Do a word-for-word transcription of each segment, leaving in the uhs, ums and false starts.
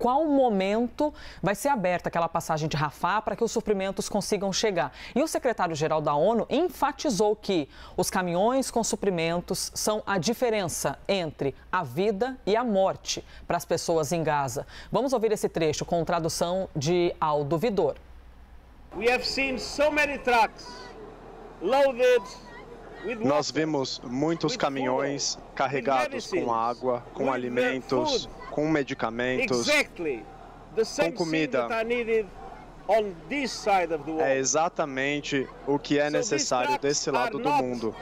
qual momento vai ser aberta aquela passagem de Rafah para que os suprimentos consigam chegar. E o secretário-geral da ONU enfatizou que os caminhões com suprimentos são a diferença entre a vida e a morte para as pessoas em Gaza. Vamos ouvir esse trecho com tradução de Aldo Vidor. We have seen so many trucks loaded. Nós vimos muitos caminhões carregados com água, com alimentos, com medicamentos, com comida. É exatamente o que é necessário desse lado do mundo.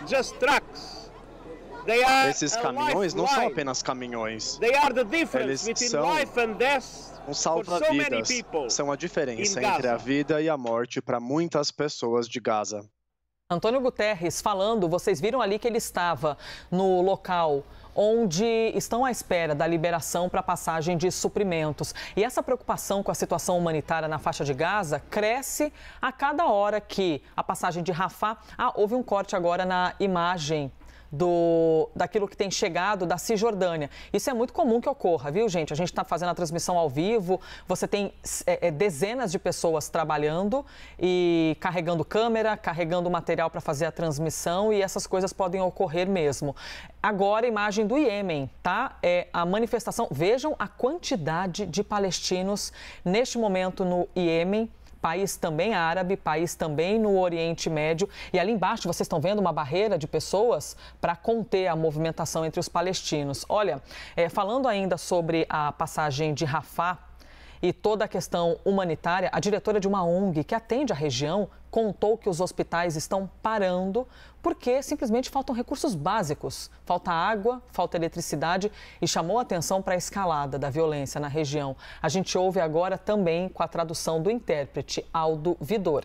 Esses caminhões não são apenas caminhões. Eles são um salva-vidas. São a diferença entre a vida e a morte para muitas pessoas de Gaza. Antônio Guterres falando, vocês viram ali que ele estava no local onde estão à espera da liberação para passagem de suprimentos. E essa preocupação com a situação humanitária na faixa de Gaza cresce a cada hora que a passagem de Rafah... Ah, houve um corte agora na imagem do, daquilo que tem chegado da Cisjordânia. Isso é muito comum que ocorra, viu, gente? A gente está fazendo a transmissão ao vivo, você tem é, é, dezenas de pessoas trabalhando e carregando câmera, carregando material para fazer a transmissão e essas coisas podem ocorrer mesmo. Agora, a imagem do Iêmen, tá? É a manifestação. Vejam a quantidade de palestinos neste momento no Iêmen. País também árabe, país também no Oriente Médio. E ali embaixo vocês estão vendo uma barreira de pessoas para conter a movimentação entre os palestinos. Olha, é, falando ainda sobre a passagem de Rafah e toda a questão humanitária, a diretora de uma O N G que atende a região contou que os hospitais estão parando porque simplesmente faltam recursos básicos. Falta água, falta eletricidade e chamou a atenção para a escalada da violência na região. A gente ouve agora também com a tradução do intérprete Aldo Vidor.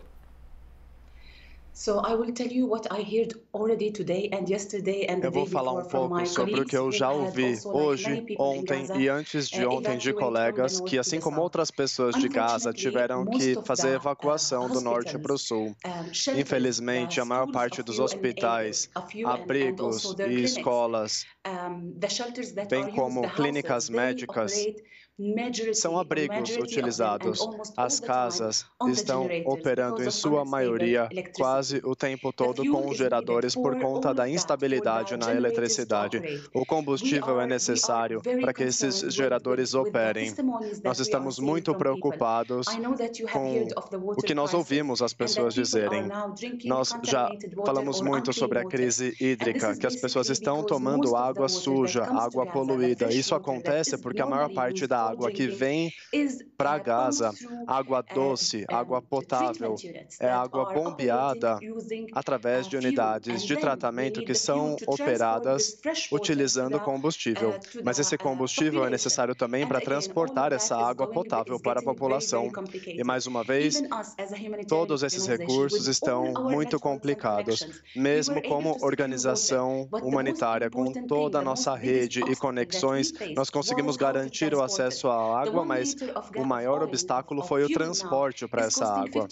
Eu vou falar um pouco sobre o que eu já ouvi hoje, ontem e antes de ontem de colegas que, assim como outras pessoas de Gaza, tiveram que fazer evacuação do norte para o sul. Infelizmente, a maior parte dos hospitais, abrigos e escolas, bem como clínicas médicas, são abrigos utilizados. As casas estão operando, em sua maioria, quase o tempo todo com geradores por conta da instabilidade na eletricidade. O combustível é necessário para que esses geradores operem. Nós estamos muito preocupados com o que nós ouvimos as pessoas dizerem. Nós já falamos muito sobre a crise hídrica, que as pessoas estão tomando água suja, água poluída. Isso acontece porque a maior parte da água que vem para Gaza, água doce, água potável, é água bombeada através de unidades de tratamento que são operadas utilizando combustível. Mas esse combustível é necessário também para transportar essa água potável para a população. E, mais uma vez, todos esses recursos estão muito complicados. Mesmo como organização humanitária, com toda a nossa rede e conexões, nós conseguimos garantir o acesso à água, mas o maior obstáculo foi o transporte para essa água.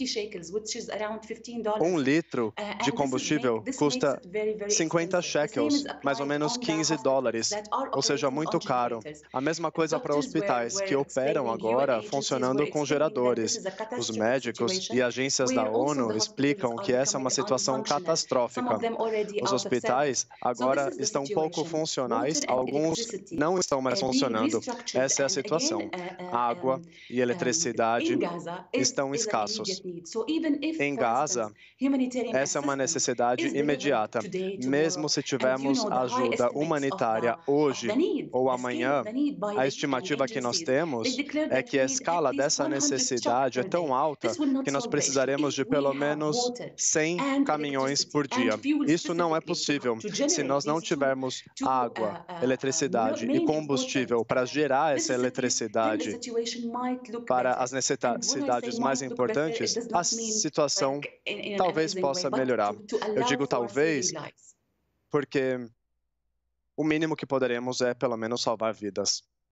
Um litro de combustível custa cinquenta shekels, mais ou menos quinze dólares, ou seja, muito caro. A mesma coisa para hospitais, que operam agora funcionando com geradores. Os médicos e agências da ONU explicam que essa é uma situação catastrófica. Os hospitais agora estão pouco funcionais, alguns não estão mais funcionando. Essa é a situação. Água e eletricidade estão escassos. Em Gaza, essa é uma necessidade imediata. Mesmo se tivermos ajuda humanitária hoje ou amanhã, a estimativa que nós temos é que a escala dessa necessidade é tão alta que nós precisaremos de pelo menos cem caminhões por dia. Isso não é possível se nós não tivermos água, eletricidade e combustível para gerar essa eletricidade para as necessidades mais importantes. A situação talvez possa melhorar. Eu digo talvez porque o mínimo que poderemos é pelo menos salvar vidas.